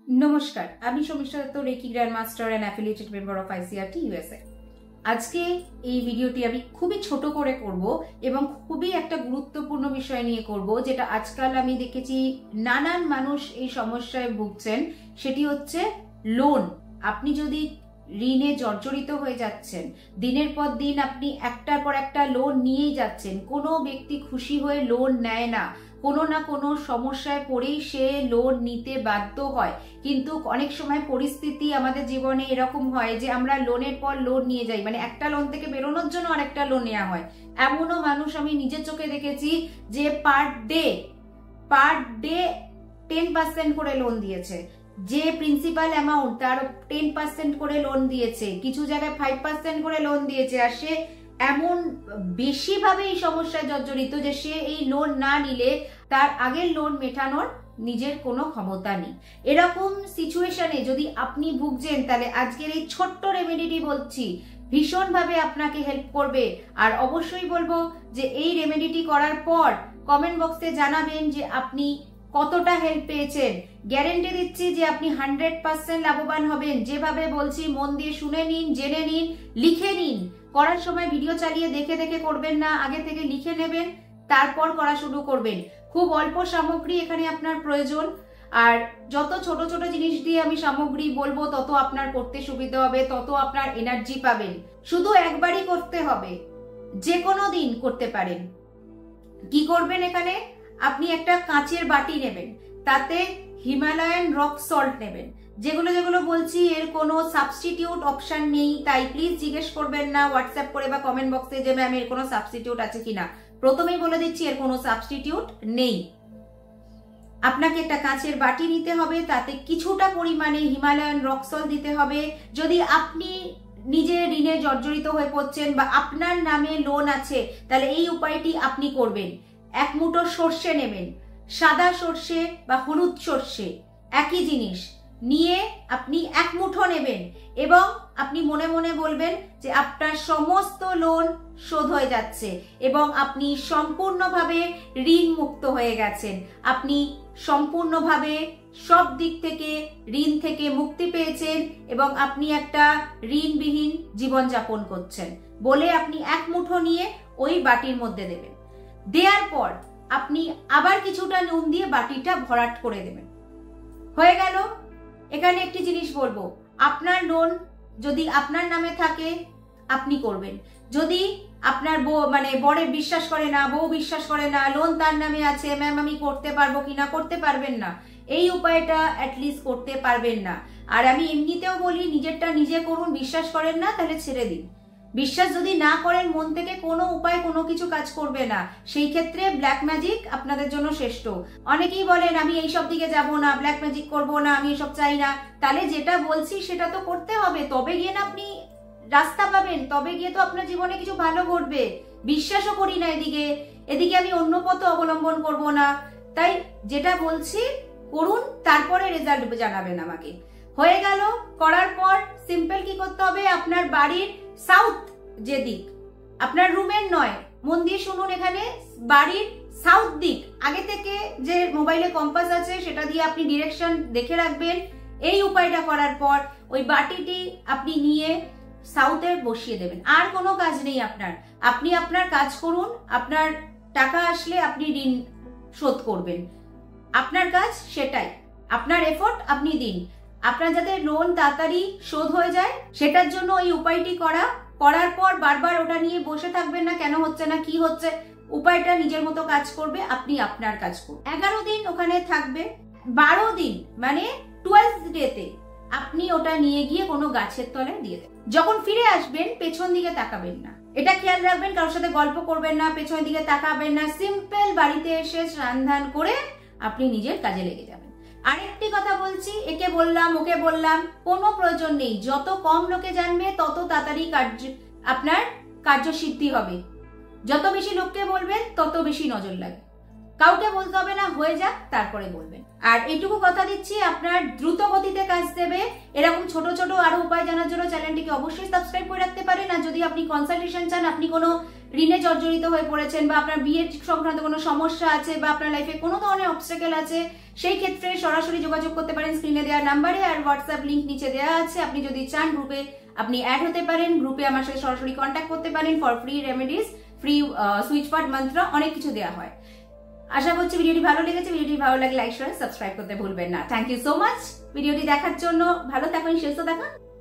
नमस्कार, আমি Samiksha Dutta, reiki grand master and affiliated member of ICRT USA. আজকে এই ভিডিওটি আমি খুবই ছোট করে করব এবং খুবই একটা গুরুত্বপূর্ণ বিষয় নিয়ে করব, যেটা আজকাল আমি দেখেছি নানান মানুষ এই সমস্যায় ভুগছেন। সেটি হচ্ছে লোন। আপনি যদি ঋণে জর্জরিত হয়ে যাচ্ছেন, দিনের পর দিন আপনি একটার পর একটা লোন নিয়েই যাচ্ছেন, কোনো ব্যক্তি খুশি হয়ে লোন নেয় না, কোনো না কোনো সমস্যায় পড়েই সে লোন নিতে বাধ্য হয়। কিন্তু অনেক সময় পরিস্থিতি আমাদের জীবনে এরকম হয় যে আমরা লোনের পর লোন নিয়ে যাই, মানে একটা লোন থেকে বেরোনোর জন্য আরেকটা লোন নেওয়া হয়। এমনও মানুষ আমি নিজের চোখে দেখেছি যে পার ডে 10% করে লোন দিয়েছে, যে প্রিন্সিপাল অ্যামাউন্ট তার 10% করে লোন দিয়েছে, কিছু জায়গায় 5% করে লোন দিয়েছে। আর সে এমন বেশিভাবে এই সমস্যায় জর্জরিত যে সে এই লোন না নিলে তার আগের লোন মেটানোর নিজের কোনো ক্ষমতা নেই। এরকম সিচুয়েশনে যদি আপনি ভুগছেন, তাহলে আজকের এই ছোট্ট রেমেডিটি বলছি ভীষণভাবে আপনাকে হেল্প করবে। আর অবশ্যই বলবো যে এই রেমেডিটি করার পর কমেন্ট বক্সে জানাবেন যে আপনি কতটা হেল্প পেয়েছেন। গ্যারেন্টি দিচ্ছি যে আপনি 100% লাভবান হবেন। যেভাবে বলছি মন দিয়ে শুনে নিন, জেনে নিন, লিখে নিন। করার সময় ভিডিও চালিয়ে দেখে দেখে করবেন না, আগে থেকে লিখে নেবেন, তারপর করা শুরু করবেন। খুব অল্প সামগ্রী এখানে আপনার প্রয়োজন। আর যত ছোট ছোট জিনিস দিয়ে আমি সামগ্রী বলবো তত আপনার করতে সুবিধা হবে, তত আপনার এনার্জি পাবেন। শুধু একবারই করতে হবে, যে কোনো দিন করতে পারেন। কি করবেন? এখানে আপনি একটা কাঁচের বাটি নেবেন, তাতে হিমালয়ান রক সল্ট নেবেন। যেগুলো যেগুলো বলছি এর কোনো সাবস্টিটিউট অপশন নেই, তাই প্লিজ জিজ্ঞেস করবেন না হোয়াটসঅ্যাপ করে বা কমেন্ট বক্সে যে ম্যাম এর কোনো সাবস্টিটিউট আছে কিনা। প্রথমেই বলে দিচ্ছি এর কোনো সাবস্টিটিউট নেই। আপনাকে একটা কাঁচের বাটি নিতে হবে, তাতে কিছুটা পরিমাণে হিমালয়ান রক সল্ট দিতে হবে। যদি আপনি নিজে ঋণে জর্জরিত হয়ে পড়ছেন বা আপনার নামে লোন আছে, তাহলে এই উপায়টি আপনি করবেন। এক মুঠো সর্ষে নেবেন, সাদা সর্ষে বা হলুদ সর্ষে একই জিনিস নিয়ে আপনি এক মুঠো নেবেন এবং আপনি মনে মনে বলবেন যে আপনার সমস্ত লোন শোধ হয়ে যাচ্ছে এবং আপনি সম্পূর্ণভাবে ঋণ মুক্ত হয়ে গেছেন। আপনি সম্পূর্ণভাবে সব দিক থেকে ঋণ থেকে মুক্তি পেয়েছেন এবং আপনি একটা ঋণবিহীন জীবনযাপন করছেন বলে আপনি এক মুঠো নিয়ে ওই বাটির মধ্যে দেবেন। দেওয়ার পর আপনি আবার কিছুটা নুন দিয়ে বাটিটা ভরাট করে দেবেন। হয়ে গেল। এখানে একটি জিনিস বলবো, আপনার লোন যদি আপনার নামে থাকে আপনি করবেন। যদি আপনার বরে বিশ্বাস করে না, বউ বিশ্বাস করে না, লোন তার নামে আছে, ম্যাম আমি করতে পারবো কিনা, করতে পারবেন না। এই উপায়টা অ্যাটলিস্ট করতে পারবেন না। আর আমি এমনিতেও বলি নিজেরটা নিজে করুন। বিশ্বাস করেন না তাহলে ছেড়ে দিন। বিশ্বাস যদি না করেন, মন থেকে কোনো উপায় কোনো কিছু কাজ করবে না, সেই ক্ষেত্রে ব্ল্যাক ম্যাজিক আপনাদের জন্য শ্রেষ্ঠ। অনেকেই বলেন আমি এইসব দিকে যাব না, ব্ল্যাক ম্যাজিক করব না, আমি এসব চাই না। তাহলে যেটা বলছি সেটা তো করতে হবে, তবে গিয়ে না আপনি রাস্তা পাবেন, তবে গিয়ে তো আপনার জীবনে কিছু ভালো ঘটবে। বিশ্বাসও করি না এদিকে আমি অন্য পথ অবলম্বন করব না। তাই যেটা বলছি করুন, তারপরে রেজাল্ট জানাবেন আমাকে। হয়ে গেল। করার পর সিম্পল কি করতে হবে, আপনার বাড়ির সাউথ যে দিক, আপনার রুমের নয়, মন দিয়ে শুনুন, এখানে বাড়ির সাউথ দিক আগে থেকে যে মোবাইলে কম্পাস আছে সেটা দিয়ে আপনি ডিরেকশন দেখে রাখবেন। এই উপায়টা করার পর ওই বাটিটি আপনি নিয়ে সাউথে বসিয়ে দেবেন। আর কোনো কাজ নেই আপনার। আপনি আপনার কাজ করুন, আপনার টাকা আসলে আপনি ঋণ শোধ করবেন। আপনার কাজ সেটাই, আপনার এফোর্ট আপনি দিন। আপনার যাতে লোন তাড়াতাড়ি শোধ হয়ে যায় সেটার জন্য এই উপায়টি করার পর বারবার ওটা নিয়ে বসে থাকবেন না, কেন হচ্ছে না, কি হচ্ছে। উপায়টা নিজের মতো কাজ করবে, আপনি আপনার কাজ করুন। 11 দিন ওখানে থাকবে, 12 দিন মানে 12th ডেতে আপনি ওটা নিয়ে গিয়ে কোনো গাছের তলায় দিয়ে দেবেন। যখন ফিরে আসবেন পেছন দিকে তাকাবেন না, এটা খেয়াল রাখবেন। কারোর সাথে গল্প করবেন না, পেছন দিকে তাকাবেন না। সিম্পল বাড়িতে এসে স্নান ধান করে আপনি নিজের কাজে লেগে যাবেন। আরেকটি কথা বলছি, একে বললাম ওকে বললাম, কোনো প্রয়োজন নেই। যত কম লোকে জানবে তত তাড়াতাড়ি আপনার কার্যসিদ্ধি হবে। যত বেশি লোককে বলবেন তত বেশি নজর লাগবে। কাউকে বলতে হবে না, হয়ে যাক তারপরে বলবেন। আর এইটুকু কথা দিচ্ছি, আপনার দ্রুত গতিতে কাজ দেবে। এরকম ছোট ছোট আরো উপায় জানার জন্য চ্যানেলটিকে অবশ্যই সাবস্ক্রাইব করে রাখতে পারেন। আর যদি আপনি কনসালটেশন চান, আপনি কোনো ঋণে জর্জরিত হয়ে পড়েছেন বা আপনার বিয়ে সংক্রান্ত কোনো সমস্যা আছে বা আপনার লাইফে কোনো ধরনের অবস্টাকেল আছে, সেই ক্ষেত্রে সরাসরি যোগাযোগ করতে পারেন স্ক্রিনে দেওয়া নাম্বারে, আর হোয়াটসঅ্যাপ লিংক নিচে দেওয়া আছে। আপনি যদি চান গ্রুপে আপনি অ্যাড হতে পারেন, গ্রুপে আমার সাথে সরাসরি কন্ট্যাক্ট করতে পারেন for free remedies, free switch part mantra, অনেক কিছু দেওয়া হয়। আশা করছি ভিডিওটি ভালো লেগেছে। ভিডিওটি ভালো লাগলে লাইক শেয়ার সাবস্ক্রাইব করতে ভুলবেন না। থ্যাংক ইউ সো মাচ ভিডিওটি দেখার জন্য। ভালো থাকুন, সুস্থ থাকুন।